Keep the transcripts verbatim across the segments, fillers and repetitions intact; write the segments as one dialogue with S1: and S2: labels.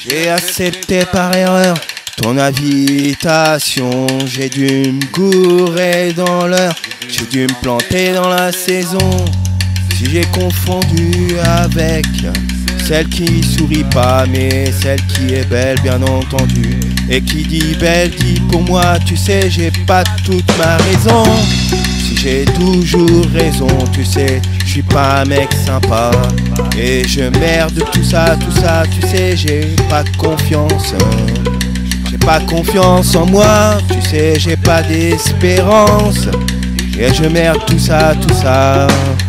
S1: J'ai accepté par erreur ton invitation. J'ai dû me gourer dans l'heure, j'ai dû me planter dans la saison. Si j'ai confondu avec celle qui sourit pas, mais celle qui est belle bien entendu. Et qui dit belle dit pour moi, tu sais, j'ai pas toute ma raison. Si j'ai toujours raison, tu sais, je suis pas un mec sympa. Et je merde tout ça, tout ça, tu sais, j'ai pas confiance. J'ai pas confiance en moi, tu sais, j'ai pas d'espérance. Et je merde tout ça, tout ça.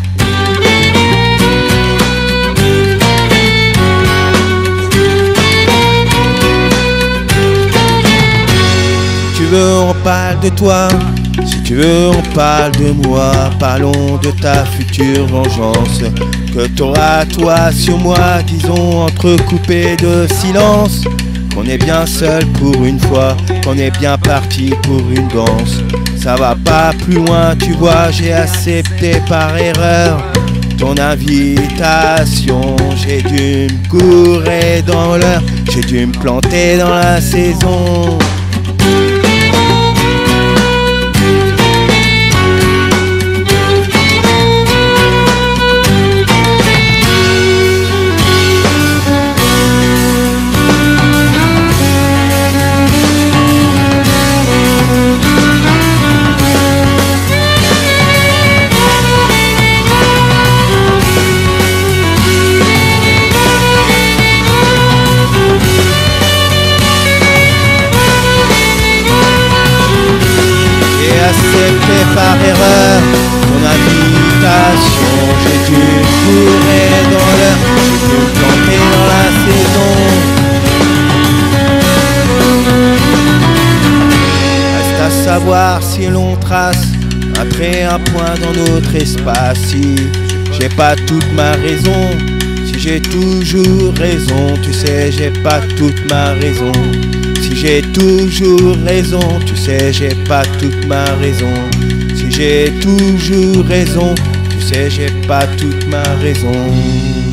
S1: Si tu veux, on parle de toi. Si tu veux, on parle de moi. Parlons de ta future vengeance que t'auras toi sur moi. Disons entrecoupé de silence qu'on est bien seul pour une fois, qu'on est bien parti pour une danse. Ça va pas plus loin, tu vois, j'ai accepté par erreur ton invitation. J'ai dû me gourer dans l'heure, j'ai dû me planter dans la saison. Accepté par erreur ton invitation. J'ai dû courir dans l'heure, j'ai dû me planter dans la saison. Reste à savoir si l'on trace après un point dans notre espace. Si j'ai pas toute ma raison, si j'ai toujours raison, tu sais, j'ai pas toute ma raison. Si j'ai toujours raison, tu sais, j'ai pas toute ma raison. Si j'ai toujours raison, tu sais, j'ai pas toute ma raison.